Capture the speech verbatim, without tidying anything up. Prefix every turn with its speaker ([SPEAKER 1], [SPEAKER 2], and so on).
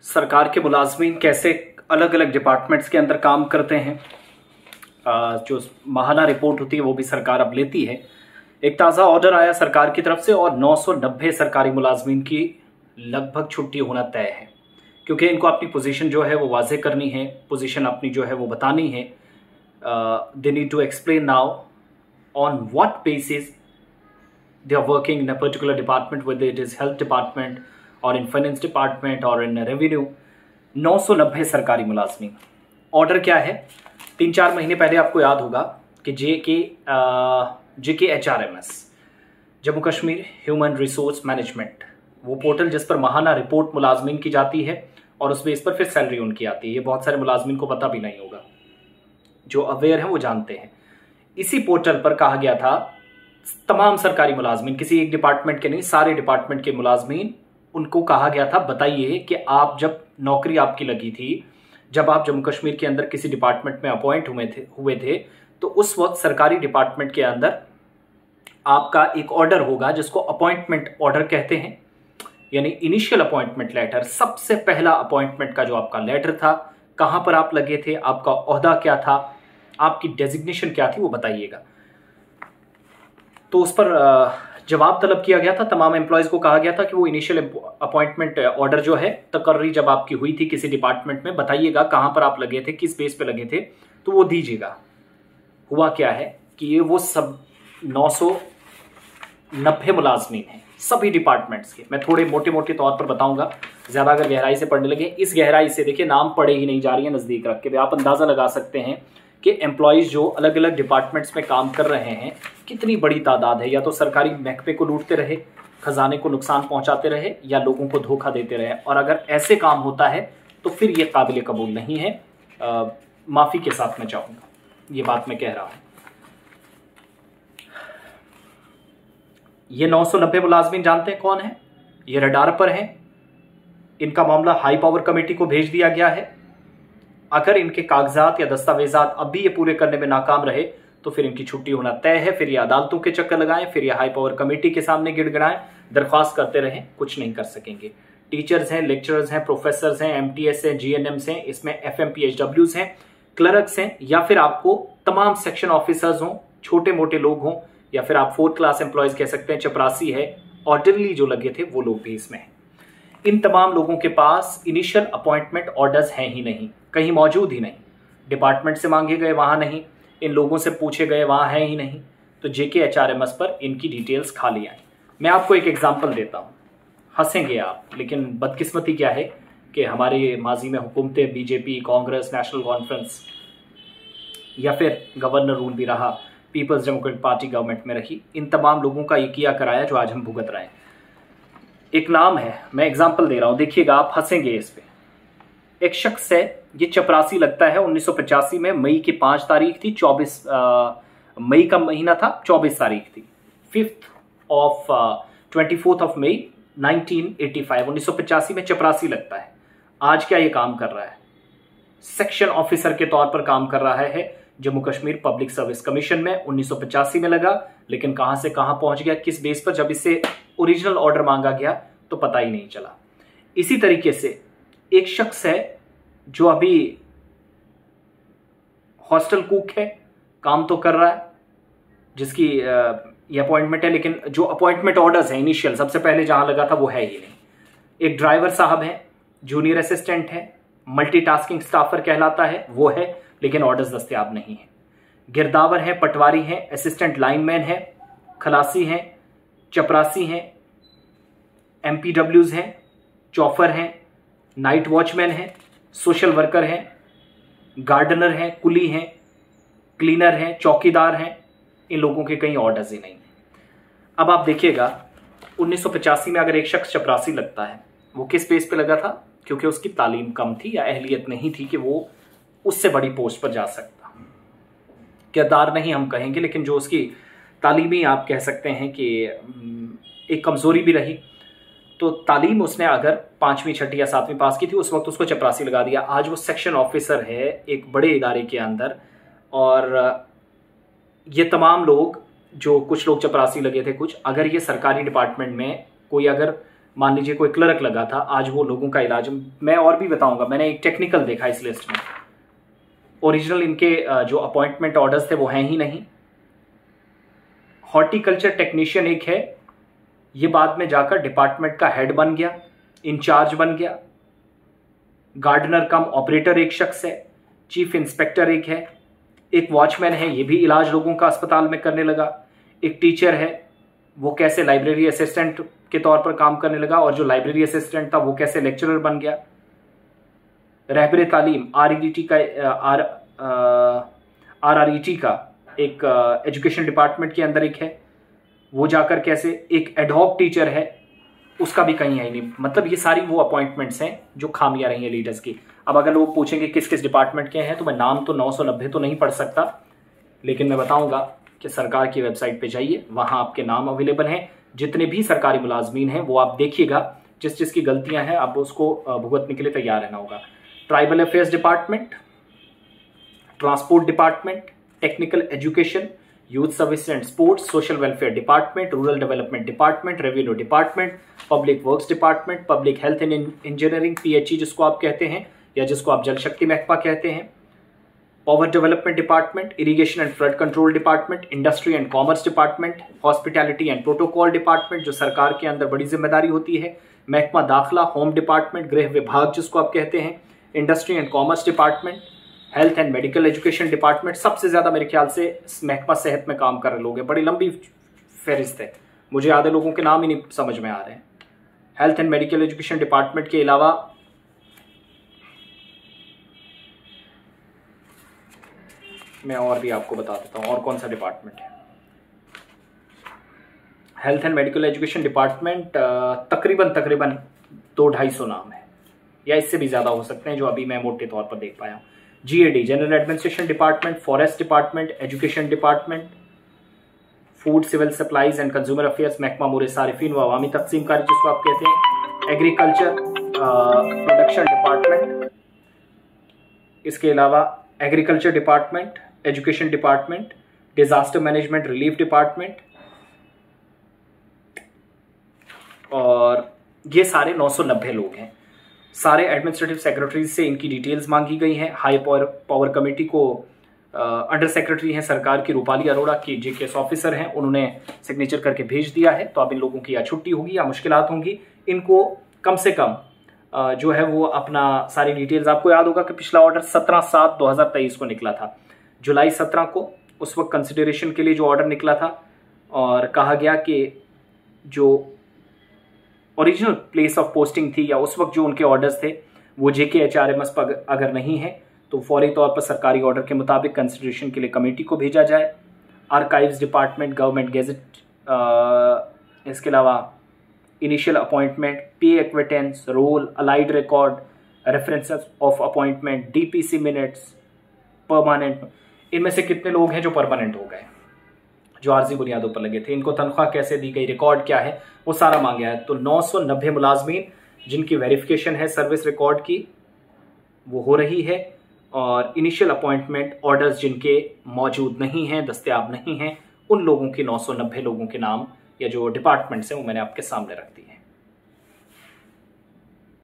[SPEAKER 1] सरकार के मुलाजमीन कैसे अलग अलग डिपार्टमेंट्स के अंदर काम करते हैं। जो माहाना रिपोर्ट होती है वो भी सरकार अब लेती है। एक ताज़ा ऑर्डर आया सरकार की तरफ से और नौ सौ नब्बे सरकारी मुलाजमीन की लगभग छुट्टी होना तय है, क्योंकि इनको अपनी पोजीशन जो है वो वाजे करनी है, पोजीशन अपनी जो है वो बतानी है। They need to explain now on what basis they are working in a particular department, whether it is health department or in finance department or in revenue। नौ सौ नब्बे सरकारी मुलाजमीन। ऑर्डर क्या है? तीन चार महीने पहले आपको याद होगा कि जे K J K H R M S Jammu Kashmir human resource management, वो पोर्टल जिस पर माहाना रिपोर्ट मुलाजमीन की जाती है और उस बेस पर फिर सैलरी उनकी आती है। ये बहुत सारे मुलाजमीन को पता भी नहीं होगा, जो अवेयर हैं वो जानते हैं। इसी पोर्टल पर कहा गया था तमाम सरकारी मुलाजमीन, किसी एक डिपार्टमेंट के नहीं, सारे डिपार्टमेंट के मुलाजमीन, उनको कहा गया था बताइए कि आप जब नौकरी आपकी लगी थी, जब आप जम्मू कश्मीर के अंदर किसी डिपार्टमेंट में अपॉइंट हुए थे हुए थे तो उस वक्त सरकारी डिपार्टमेंट के अंदर आपका एक ऑर्डर होगा जिसको अपॉइंटमेंट ऑर्डर कहते हैं, यानी इनिशियल अपॉइंटमेंट लेटर। सबसे पहला अपॉइंटमेंट का जो आपका लेटर था, कहां पर आप लगे थे, आपका ओहदा क्या था, आपकी डेजिग्नेशन क्या थी, वो बताइएगा। तो उस पर जवाब तलब किया गया था। तमाम एम्प्लॉयज़ को कहा गया था कि वो इनिशियल अपॉइंटमेंट ऑर्डर जो है, तकर्री जब आपकी हुई थी किसी डिपार्टमेंट में, बताइएगा कहाँ पर आप लगे थे, किस बेस पे लगे थे, तो वो दीजिएगा। हुआ क्या है कि ये वो सब नौ सौ नब्बे मुलाजमीन हैं सभी डिपार्टमेंट्स के। मैं थोड़े मोटे मोटे तौर पर बताऊंगा, ज़्यादा अगर गहराई से पढ़ने लगे, इस गहराई से देखिए नाम पढ़े ही नहीं जा रही है नज़दीक रख के, आप अंदाज़ा लगा सकते हैं कि एम्प्लॉयज़ जो अलग अलग डिपार्टमेंट्स में काम कर रहे हैं कितनी बड़ी तादाद है। या तो सरकारी महकमे को लूटते रहे, खजाने को नुकसान पहुंचाते रहे, या लोगों को धोखा देते रहे। और अगर ऐसे काम होता है तो फिर ये काबिल कबूल नहीं है। माफ़ी के साथ मैं चाहूँगा, ये बात मैं कह रहा हूँ। ये नौ सौ नब्बे मुलाजमीन जानते हैं कौन है? ये रडार पर हैं। इनका मामला हाई पावर कमेटी को भेज दिया गया है। अगर इनके कागजात या दस्तावेजात अब भी ये पूरे करने में नाकाम रहे तो फिर इनकी छुट्टी होना तय है। फिर ये अदालतों के चक्कर लगाएं, फिर ये हाई पावर कमेटी के सामने गिड़गिड़ाएं, दरख्वास्त करते रहें, कुछ नहीं कर सकेंगे। टीचर्स हैं, लेक्चरर्स हैं, प्रोफेसर्स हैं, एमटीएस हैं, जीएनएम्स हैं, इसमें एफएम पीएचडब्ल्यूज हैं, क्लर्क्स हैं, या फिर आपको तमाम सेक्शन ऑफिसर्स हों, छोटे मोटे लोग हों, या फिर आप फोर्थ क्लास एम्प्लॉयज कह सकते हैं, चपरासी है, ऑर्डरली जो लगे थे वो लोग भी इसमें हैं। इन तमाम लोगों के पास इनिशियल अपॉइंटमेंट ऑर्डर्स हैं ही नहीं, कहीं मौजूद ही नहीं। डिपार्टमेंट से मांगे गए वहाँ नहीं, इन लोगों से पूछे गए वहाँ है ही नहीं। तो जेके एचआरएमएस पर इनकी डिटेल्स खाली आई। मैं आपको एक एग्जांपल देता हूँ, हंसेंगे आप, लेकिन बदकिस्मती क्या है कि हमारे माजी में हुकूमतें, बीजेपी, कांग्रेस, नेशनल कॉन्फ्रेंस या फिर गवर्नर रूल भी रहा, पीपल्स डेमोक्रेटिक पार्टी गवर्नमेंट में रही, इन तमाम लोगों का ये किया कराया जो आज हम भुगत रहे हैं। एक नाम है, मैं एग्जाम्पल दे रहा हूँ, देखिएगा आप हंसेंगे इस पे। एक शख्स है, ये चपरासी लगता है, उन्नीस सौ पचासी में मई की पांच तारीख थी, चौबीस मई का महीना था, चौबीस तारीख थी, fifth of twenty fourth of May nineteen eighty five, उन्नीस सौ पचासी में चपरासी लगता है। आज क्या ये काम कर रहा है? सेक्शन ऑफिसर के तौर पर काम कर रहा है Jammu Kashmir public service commission में। उन्नीस सौ पचासी में लगा, लेकिन कहां से कहां पहुंच गया, किस बेस पर, जब इससे ओरिजिनल ऑर्डर मांगा गया तो पता ही नहीं चला। इसी तरीके से एक शख्स है जो अभी हॉस्टल कुक है, काम तो कर रहा है, जिसकी ये अपॉइंटमेंट है, लेकिन जो अपॉइंटमेंट ऑर्डर्स हैं इनिशियल, सबसे पहले जहां लगा था वो है ही नहीं। एक ड्राइवर साहब है, जूनियर असिस्टेंट है, मल्टीटास्किंग स्टाफर कहलाता है, वो है, लेकिन ऑर्डर्स दस्तयाब नहीं है। गिरदावर है, पटवारी है, असिस्टेंट लाइनमैन है, खलासी हैं, चपरासी हैं, एमपीडब्ल्यूज हैं, चौफर हैं, नाइट वॉचमैन हैं, सोशल वर्कर हैं, गार्डनर हैं, कुली हैं, क्लीनर हैं, चौकीदार हैं। इन लोगों के कहीं ऑर्डर्स ही नहीं। अब आप देखिएगा, उन्नीस सौ पचासी में अगर एक शख्स चपरासी लगता है, वो किस बेस पे लगा था? क्योंकि उसकी तालीम कम थी या अहलियत नहीं थी कि वो उससे बड़ी पोस्ट पर जा सकता। किरदार नहीं हम कहेंगे, लेकिन जो उसकी तालीमी आप कह सकते हैं कि एक कमज़ोरी भी रही। तो तालीम उसने अगर पाँचवीं छठी या सातवीं पास की थी, उस वक्त उसको चपरासी लगा दिया। आज वो सेक्शन ऑफिसर है एक बड़े इदारे के अंदर, और ये तमाम लोग, जो कुछ लोग चपरासी लगे थे, कुछ, अगर ये सरकारी डिपार्टमेंट में कोई अगर मान लीजिए कोई क्लर्क लगा था, आज वो लोगों का इलाज, मैं और भी बताऊंगा, मैंने एक टेक्निकल देखा इस लिस्ट में, ओरिजिनल इनके जो अपॉइंटमेंट ऑर्डर्स थे वो हैं ही नहीं। हॉर्टिकल्चर टेक्नीशियन एक है, ये बाद में जाकर डिपार्टमेंट का हेड बन गया, इंचार्ज बन गया। गार्डनर कम ऑपरेटर एक शख्स है, चीफ इंस्पेक्टर एक है, एक वॉचमैन है, ये भी इलाज लोगों का अस्पताल में करने लगा। एक टीचर है, वो कैसे लाइब्रेरी असिस्टेंट के तौर पर काम करने लगा, और जो लाइब्रेरी असिस्टेंट था वो कैसे लेक्चरर बन गया। रहबरे तालीम आर ई टी का R R R E T का एक एजुकेशन डिपार्टमेंट के अंदर एक है, वो जाकर कैसे एक एडहॉक टीचर है, उसका भी कहीं है नहीं। मतलब ये सारी वो अपॉइंटमेंट्स हैं जो खामियां रही हैं लीडर्स की। अब अगर लोग पूछेंगे किस किस डिपार्टमेंट के हैं, तो मैं नाम तो नौ सौ नब्बे तो नहीं पढ़ सकता, लेकिन मैं बताऊंगा कि सरकार की वेबसाइट पे जाइए, वहां आपके नाम अवेलेबल हैं। जितने भी सरकारी मुलाजमीन हैं वो आप देखिएगा, जिस जिसकी गलतियां हैं आप उसको भुगतने के लिए तैयार रहना होगा। Tribal affairs department, transport department, technical education, youth service and sports, social welfare department, rural development department, revenue department, public works department, public health and engineering PHE जिसको आप कहते हैं, या जिसको आप जल शक्ति महकमा कहते हैं, power development department, irrigation and flood control department, industry and commerce department, hospitality and protocol department जो सरकार के अंदर बड़ी जिम्मेदारी होती है, महकमा दाखिला, होम डिपार्टमेंट, गृह विभाग जिसको आप कहते हैं, industry and commerce department, health and medical education department. सबसे ज्यादा मेरे ख्याल से महकमा सेहत में काम कर रहे लोग हैं, बड़ी लंबी फहरिस्त है, मुझे आधे लोगों के नाम ही नहीं समझ में आ रहे हैं। Health and medical education department के अलावा मैं और भी आपको बता देता हूं और कौन सा डिपार्टमेंट है। Health and medical education department तकरीबन तकरीबन दो ढाई सौ नाम है, या इससे भी ज्यादा हो सकते हैं जो अभी मैं मोटे तौर पर देख पाया हूं। GAD general administration department, forest department, education department, food civil supplies and consumer affairs, महकमा मुरे सारिफीन व अवामी तकसीमकारी जिसको आप कहते हैं, एग्रीकल्चर प्रोडक्शन डिपार्टमेंट, इसके अलावा agriculture department, education department, disaster management relief department, और ये सारे नौ सौ नब्बे लोग हैं। सारे एडमिनिस्ट्रेटिव सेक्रेटरीज से इनकी डिटेल्स मांगी गई हैं। हाई पावर पावर कमेटी को अंडर सेक्रेटरी हैं सरकार की रूपाली अरोड़ा की, जीकेएस ऑफिसर हैं, उन्होंने सिग्नेचर करके भेज दिया है। तो अब इन लोगों की या छुट्टी होगी या मुश्किलात होंगी, इनको कम से कम uh, जो है वो अपना सारी डिटेल्स, आपको याद होगा कि पिछला ऑर्डर सत्रह सात दो हजार तेईस को निकला था, जुलाई सत्रह को, उस वक्त कंसिडरेशन के लिए जो ऑर्डर निकला था, और कहा गया कि जो ओरिजिनल प्लेस ऑफ पोस्टिंग थी या उस वक्त जो उनके ऑर्डर्स थे वो जेके एचआरएमएस पर अगर नहीं है तो फौरी तौर पर सरकारी ऑर्डर के मुताबिक कंसिडरेशन के लिए कमेटी को भेजा जाए। आर्काइव्स डिपार्टमेंट, गवर्नमेंट गेजेट, इसके अलावा initial appointment, pay acquittance, roll, allied record, references of appointment, DPC minutes, permanent, इनमें से कितने लोग हैं जो परमानेंट हो गए, जो आर्जी बुनियादों पर लगे थे, इनको तनख्वाह कैसे दी गई, रिकॉर्ड क्या है, वो सारा मांगा है। तो नौ सौ नब्बे मुलाजमीन जिनकी वेरिफिकेशन है सर्विस रिकॉर्ड की वो हो रही है, और इनिशियल अपॉइंटमेंट ऑर्डर्स जिनके मौजूद नहीं हैं, दस्तयाब नहीं हैं, उन लोगों के नौ सौ नब्बे लोगों के नाम या जो डिपार्टमेंट्स हैं वो मैंने आपके सामने रख दिए।